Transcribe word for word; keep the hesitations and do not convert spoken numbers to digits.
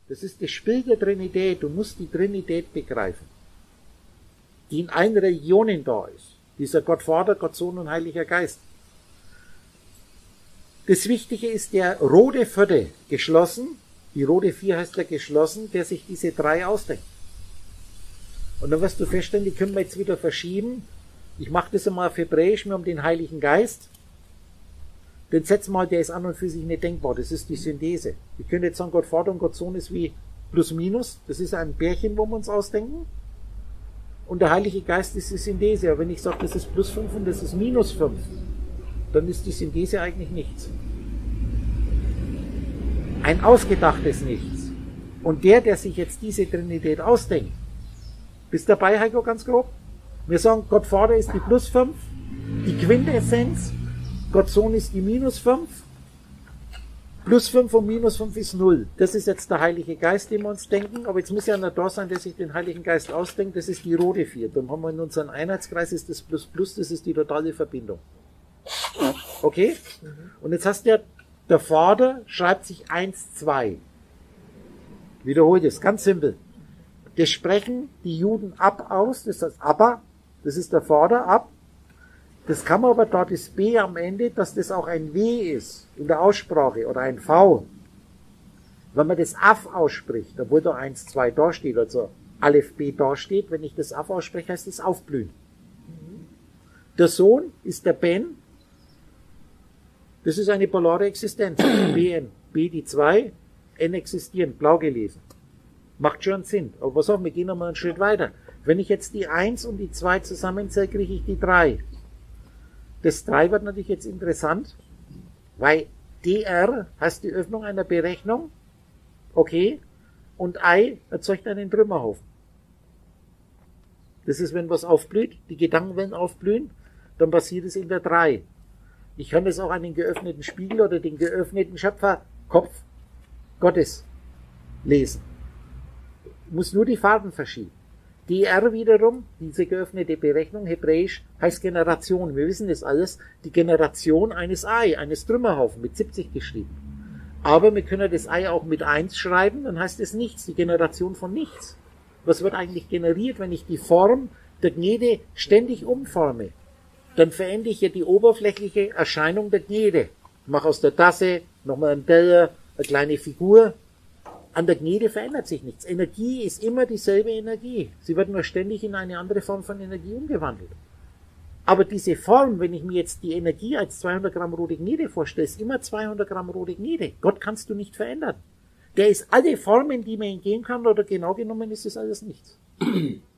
Das ist das Spiel der Trinität. Du musst die Trinität begreifen, die in allen Religionen da ist. Dieser Gott Vater, Gott Sohn und Heiliger Geist. Das Wichtige ist der rote Vierte geschlossen, die rote Vier heißt der geschlossen, der sich diese drei ausdenkt. Und dann wirst du feststellen, die können wir jetzt wieder verschieben. Ich mache das einmal auf Hebräisch, wir haben den Heiligen Geist. Den Satz mal, der ist an und für sich nicht denkbar. Das ist die Synthese. Wir können jetzt sagen, Gott Vater und Gott Sohn ist wie plus minus. Das ist ein Pärchen, wo wir uns ausdenken. Und der Heilige Geist ist die Synthese. Aber wenn ich sage, das ist plus fünf und das ist minus fünf, dann ist die Synthese eigentlich nichts. Ein ausgedachtes Nichts. Und der, der sich jetzt diese Trinität ausdenkt, bist dabei, Heiko, ganz grob? Wir sagen, Gott Vater ist die plus fünf, die Quintessenz, Gott Sohn ist die minus fünf, plus fünf und minus fünf ist null. Das ist jetzt der Heilige Geist, den wir uns denken, aber jetzt muss ja einer da sein, der sich den Heiligen Geist ausdenkt, das ist die rote Vier. Dann haben wir in unserem Einheitskreis ist das plus plus, das ist die totale Verbindung. Okay? Und jetzt hast du ja, der Vater schreibt sich eins, zwei. Wiederhol das, ganz simpel. Das sprechen die Juden ab aus, das ist das Abba, das ist der Vater ab. Das kann man aber da das B am Ende, dass das auch ein W ist in der Aussprache oder ein V. Wenn man das Af ausspricht, obwohl da eins, zwei da steht, also Aleph B da steht, wenn ich das Af ausspreche, heißt das aufblühen. Der Sohn ist der Ben. Das ist eine polare Existenz. B N. B die zwei, N existieren, blau gelesen. Macht schon Sinn. Aber pass auf, wir gehen nochmal einen Schritt weiter. Wenn ich jetzt die eins und die zwei zusammenzähle, kriege ich die drei. Das drei wird natürlich jetzt interessant, weil D R heißt die Öffnung einer Berechnung, okay, und I erzeugt einen Trümmerhaufen. Das ist, wenn was aufblüht, die Gedanken werden aufblühen, dann passiert es in der drei. Ich kann das auch an den geöffneten Spiegel oder den geöffneten Schöpferkopf Gottes lesen. Ich muss nur die Farben verschieben. D R wiederum, diese geöffnete Berechnung, hebräisch, heißt Generation. Wir wissen das alles. Die Generation eines Ei, eines Trümmerhaufen, mit siebzig geschrieben. Aber wir können das Ei auch mit eins schreiben, dann heißt es nichts, die Generation von nichts. Was wird eigentlich generiert, wenn ich die Form der Gnede ständig umforme? Dann verändere ich ja die oberflächliche Erscheinung der Gnede. Ich mache aus der Tasse nochmal einen Teller, eine kleine Figur. An der Gnede verändert sich nichts. Energie ist immer dieselbe Energie. Sie wird nur ständig in eine andere Form von Energie umgewandelt. Aber diese Form, wenn ich mir jetzt die Energie als zweihundert Gramm rote Gnede vorstelle, ist immer zweihundert Gramm rote Gnede. Gott kannst du nicht verändern. Der ist alle Formen, die man ihm geben kann, oder genau genommen ist das alles nichts.